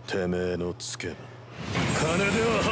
てめえのつけば金では